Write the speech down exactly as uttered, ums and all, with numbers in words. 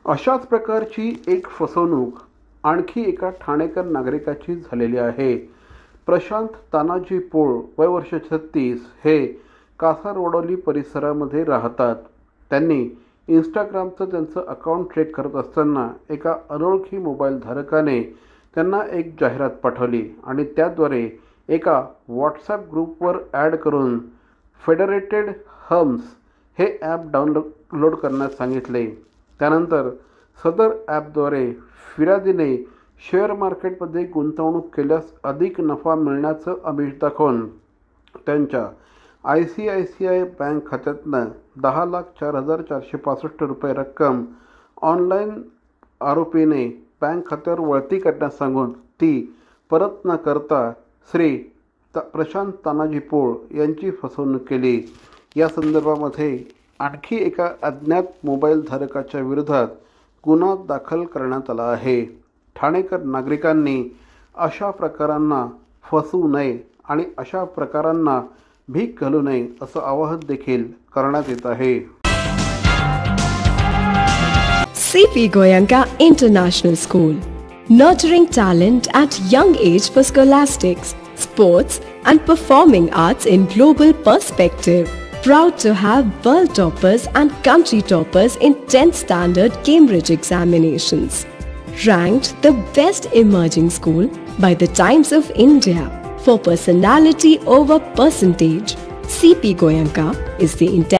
अशाच प्रकारची एक फसवणूक आणखी एका ठाणेकर नागरिकाची झालेली आहे। प्रशांत तानाजी पोळ वय वर्ष छत्तीस हे कासारवडोली परिसरामध्ये राहतात। त्यांनी इंस्टाग्रामचं त्यांचं अकाउंट चेक करत असताना एका अनोळखी मोबाईल धारकाने त्यांना एक जाहिरात पाठवली आणि त्याद्वारे एका व्हॉट्सॲप ग्रुपवर ॲड करून फेडरेटेड हम्स हे ॲप डाउनलोड करण्यास सांगितले। त्यानंतर सदर ॲपद्वारे फिर्यादीने शेअर मार्केटमध्ये गुंतवणूक केल्यास अधिक नफा मिळण्याचं आमिष दाखवून त्यांच्या I C I C I bank खात्यातनं दहा लाख चार हजार चारशे पासष्ट रुपये रक्कम ऑनलाईन आरोपीने बँक खात्यावर वळती करण्यास सांगून ती परत न करता श्री त प्रशांत तानाजी पोळ यांची फसवणूक केली। या संदर्भामध्ये आणखी एका अज्ञात मोबाईल धारकाच्या विरोधात गुन्हा दाखल करण्यात आला आहे। ठाणेकर नागरिकांनी अशा प्रकारांना फसवू नये आणि अशा प्रकारांना भीक घालू नये असं आवाहन देखील करण्यात येत आहे। C P Goenka International School, nurturing talent at young age for scholastics, sports and performing arts in global perspective. Proud to have world toppers and country toppers in tenth standard Cambridge examinations. Ranked the best emerging school by the Times of India for personality over percentage, C P Goenka is the